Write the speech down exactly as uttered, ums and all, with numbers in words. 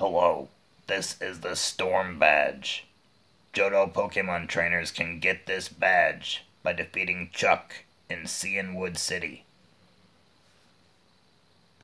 Hello, this is the Storm Badge. Johto Pokemon trainers can get this badge by defeating Chuck in Cianwood City.